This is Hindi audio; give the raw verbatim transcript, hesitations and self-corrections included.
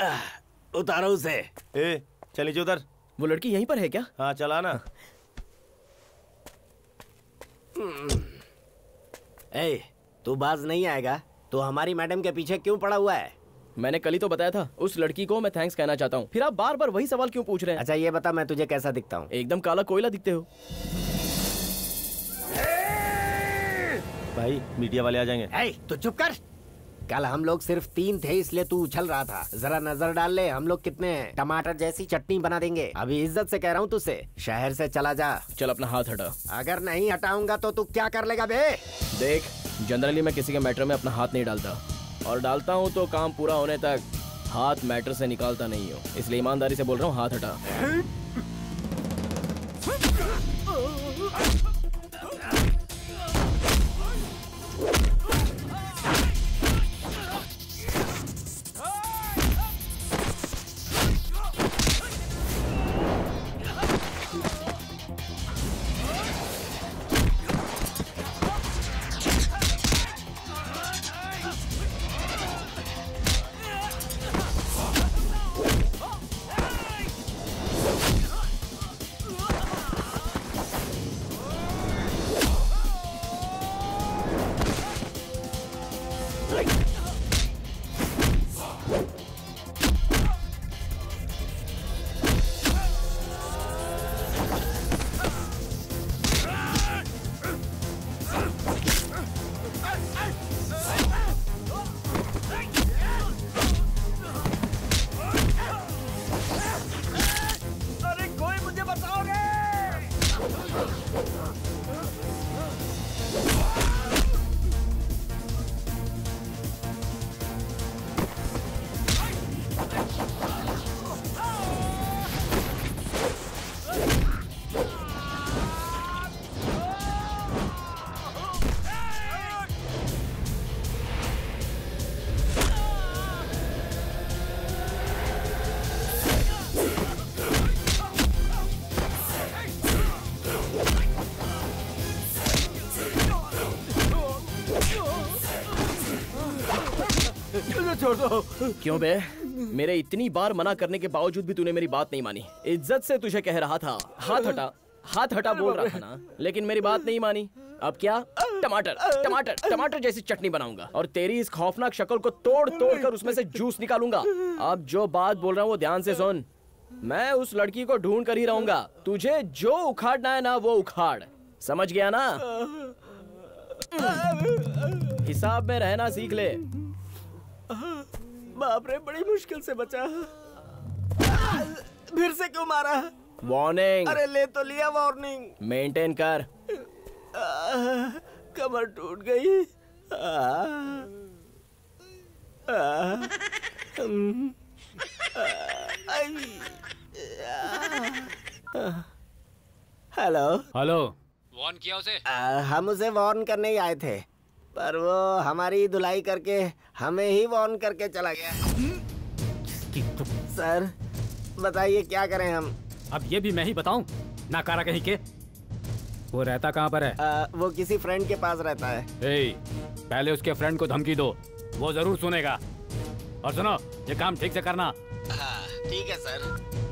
उतारो उसे। ए, चल नीचे उतर। वो लड़की यहीं पर है क्या? हाँ चला ना। ए, तू बाज नहीं आएगा तो हमारी मैडम के पीछे क्यों पड़ा हुआ है? मैंने कल ही तो बताया था, उस लड़की को मैं थैंक्स कहना चाहता हूँ। फिर आप बार बार वही सवाल क्यों पूछ रहे हैं? अच्छा ये बता, मैं तुझे कैसा दिखता हूँ? एकदम काला कोयला दिखते हो। भाई मीडिया वाले आ जाएंगे। ए, तू चुप कर। कल हम लोग सिर्फ तीन थे इसलिए तू उछल रहा था। जरा नजर डाल ले, हम लोग कितने हैं। टमाटर जैसी चटनी बना देंगे। अभी इज्जत से कह रहा हूँ तुझसे, शहर से चला जा। चल अपना हाथ हटा। अगर नहीं हटाऊंगा तो तू क्या कर लेगा बे? देख, जनरली मैं किसी के मैटर में अपना हाथ नहीं डालता, और डालता हूँ तो काम पूरा होने तक हाथ मैटर से निकालता नहीं हूँ। इसलिए ईमानदारी से बोल रहा हूँ, हाथ हटा। छोड़ दो। क्यों बे? मेरे इतनी बार मना करने के बावजूद भी तूने मेरी बात नहीं मानी। इज्जत से तुझे कह रहा था हाथ हटा, हाथ हटा बोल रहा था ना, लेकिन मेरी बात नहीं मानी। अब क्या? टमाटर टमाटर टमाटर जैसी चटनी बनाऊंगा और तेरी इस खौफनाक शक्ल को तोड़ तोड़ कर उसमें से जूस निकालूंगा। अब जो बात बोल रहा हूँ वो ध्यान से सुन। मैं उस लड़की को ढूंढ कर ही रहूंगा। तुझे जो उखाड़ना है ना वो उखाड़, समझ गया ना? हिसाब में रहना सीख ले। बाप रे, बड़ी मुश्किल से बचा। फिर से क्यों मारा? वार्निंग। अरे ले तो लिया वार्निंग। मेंटेन कर। कमर टूट गई। Hello hello. वार्न किया उसे? हम उसे वार्न करने ही आए थे, पर वो हमारी धुलाई करके हमें ही वार्न करके चला गया। सर बताइए क्या करें हम? अब ये भी मैं ही बताऊं? नाकारा कहीं के। वो रहता कहाँ पर है? आ, वो किसी फ्रेंड के पास रहता है। ए, पहले उसके फ्रेंड को धमकी दो, वो जरूर सुनेगा। और सुनो, ये काम ठीक से करना। हाँ ठीक है सर।